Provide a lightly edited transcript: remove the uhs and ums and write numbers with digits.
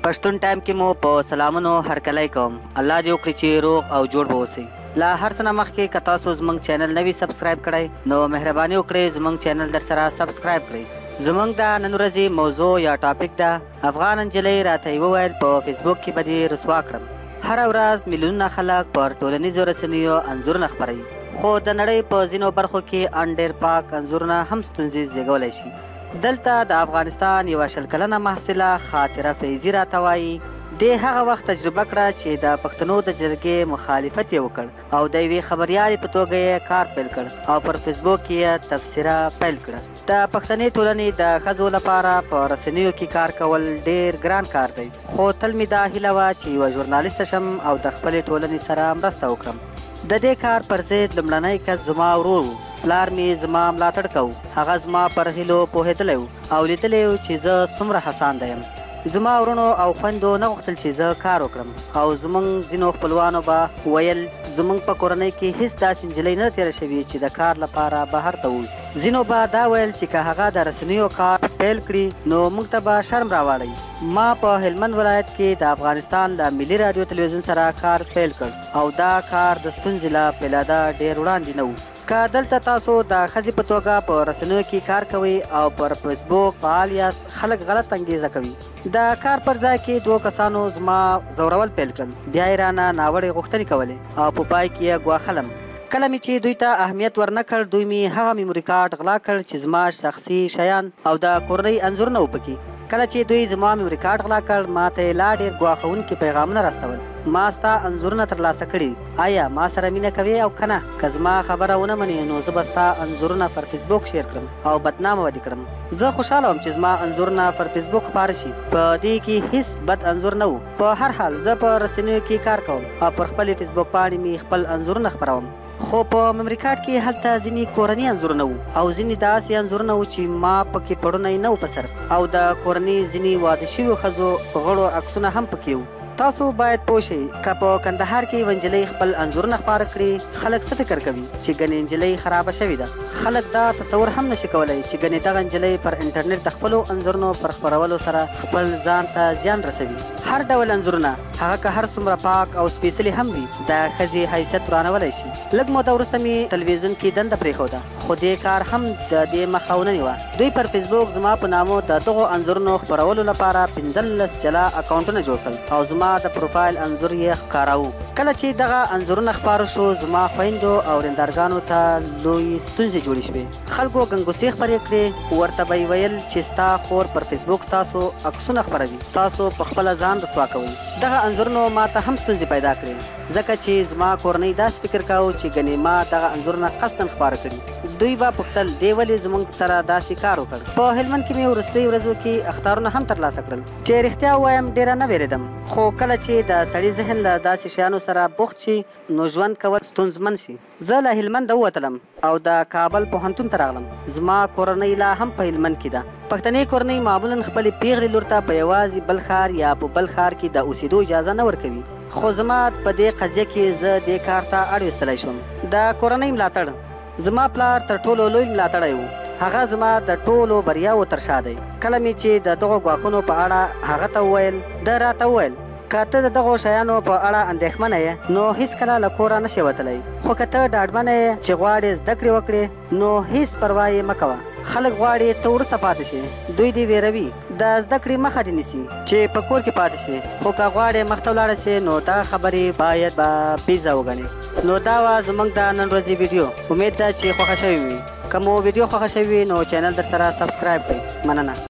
پښتون ټایم کې مو په سلامونو هرکلی کوم. الله دې وکړي چې روغ او جوړ به اوسئ. لا هر څه نه مخکې که تاسو زموږ چینل نوي سبسکرایب کړئ نو مهرباني وکړئ زموږ چینل در سره سبسکرایب کړئ. زموږ د نن ورځې موضوع یا ټاپک ده افغان نجلۍ راته یې وویل په فیسبوک کې به دې رسوا کړم. هره ورځ میلیونونه خلک پر ټولنیزو رسنیو انځورونه خپروي، خو د نړۍ په ځینو برخو کې ان ډېر پاک انځورونه هم ستونزې زیږولی شي. دلته د افغانستان یوه 20 کلنه محصله خاطره فیضي راته وایي دې هغه وخت تجربه کړه چې د پښتنو د جرګې مخالفت یې وکړ او د یوې خبریالې په توګه یې کار پیل کړ او پر فیسبوک کې یې تبصره پیل کړه. د پښتنې ټولنې د ښځو لپاره په رسنیو کې کار کول ډېر ګران کار دی، خو تل مې دا هیله وه چې یوه ژورنالیسته شم او د خپلې ټولنې سره مرسته وکړم. د دې کار پر ضد لومړنی کس زما ورور و. پلار مې زما ملاتړ کوو، هغه زما پر هیلو پوهېدلی و او لیدلی و چې زه څومره هڅانده یم. زما ورونو او خویندو نه غوښتل چې زه کار وکړم او زموږ ځینو خپلوانو به ویل زموږ په کورنۍ کې هیڅ داسې نجلۍ نه تېره شوې چې د کار لپاره بهر ته ووځي. ځینو به دا ویل چې که هغه د رسنیو کار پیل کړي نو موږ ته به شرم راواړوي. ما په هلمند ولایت کې د افغانستان د ملي راډیو تلویزیون سره کار پیل کړ او دا کار د ستونزې له فیلاده ډېر وړاندې نه و. که دلته تاسو د ښځې په توګه په رسنیو کې کار کوئ او پر فیسبوک فعال یاست، خلک غلط انګیزه کوي. د کار پر ځای کې 2 کسانو زما زورول پیل کړل، بیا یې رانه ناوړې غوښتنې کولې او په پای کې یې ګواښلم. کله مې چې دوی ته اهمیت ورنکړ دوی مې هغه میموري کارت غلا کړ چې زما شخصي شیان او د کورنۍ انځورونه و پکې. کله چې دوی زما میموري کارت غلا کړ ما ته یې لا ډېر ګواښونکي پیغامونه راستول. ما ستا انځورونه ترلاسه کړي، آیا ما سره مینه کوې او که نه؟ که زما خبره ونه منې نو زه به ستا انځورونه پر فیسبوک شیر کړم او بدنامه به دې کړم. زه خوشحاله وم چې زما انځورونه پر فیسبوک خپاره شي، په دې کې هیڅ بد انځور نه و. په هر حال زه په رسنیو کې کار کوم او پر خپلې فیسبوک پاڼې مې خپل انځورونه خپروم، خو په میموري کارت کې هلته ځینې کورني انځورونه وو او ځینې داسې انځورونه وو چې ما پکې پړونی نه و په سر او د کورنۍ ځینې واده شویو ښځو غړو عکسونه هم پکې وو. تاسو باید پوه شئ که په کندهار کې یوه نجلۍ خپل انځورونه خپاره کړي خلک څه فکر کوي چې ګنې نجلۍ خرابه شوې ده. خلک دا تصور هم نشي کولی چې ګنې دغه نجلۍ پر انټرنیټ د خپلو انځورونو پر خپرولو سره خپل ځان ته زیان رسوي. هر ډول انځورونه هغه که هر څومره پاک او سپېڅلي هم وي د ښځې حیثیت ورانولی شي. لږ موده وروسته مې تلویزیون کې دنده پرېښوده، خو دې کار هم د دې مخه ونه نیوه. دوی پر فیسبوک زما په نامو د دغو انځورونو خپرولو لپاره 15 جلا اکاونټونه جوړ کړل او زما د پروفایل انځور یې ښکاراوه. کله چې دغه انځورونه خپاره شو زما خویندو او رندارګانو ته لوی ستونزې جوړې شوې. خلکو ګنګوسې خپرې کړې، ورته به یې ویل چې ستا خور پر فیسبوک ستاسو عکسونه خپروي، تاسو په خپله ځان رسوا کوئ. دغه انځورونو ما ته هم ستونزې پیدا کړې ځکه چې زما کورنۍ داسې فکر کاوه چې ګنې ما دغه انځورونه قصداً خپاره کړي. دوی به پوښتل دې ولې زموږ سره داسې کار وکړ. په هلمند کې مې وروستیو ورځو کې اخطارونه هم ترلاسه کړل. چې رښتیا ووایم ډېره نه وېرېدم، خو کله چې د سړي ذهن له داسې شیانو سره بوخت شي نو ژوند کول ستونزمن شي. زه له هلمنده ووتلم او د کابل پوهنتون ته راغلم. زما کورنۍ لا هم په هلمند کې ده. پښتنې کورنۍ معمولا خپلې پیغلې لور ته په یوازې بل ښار یا په بل ښار کې د اوسېدو اجازه نه ورکوي، خو زما په دې قضیه کې زه دې کار ته اړ ویستلی شوم. د کورنۍ ملاتړ زما پلار تر ټولو لوی ملاتړی و، هغه زما د ټولو بریاوو تر شا دی. کله مې چې د دغو ګواښونو په اړه هغه ته وویل ده راته وویل که ته د دغو شیانو په اړه اندېښمنه یې نو هیڅکله له کوره نشې وتلی، خو که ته ډاډمنه یې چې غواړې زده کړې وکړې نو هیڅ پروا یې مه کوه. خلک غواړي ته وروسته پاتې شې، دوی دې ویروي، د زده کړې مخه دې نیسي چې په کور کې پاتې شې، خو که غواړې مخته ولاړه سې نو دغه خبرې باید بیځه وګڼې. نو دا وه زموږ د نن ورځې ویډیو. امید ده چې خوښه شوې وي. که مو ویډیو خوښه شوې وي نو چینل در سره سبسکرایب کړئ. مننه.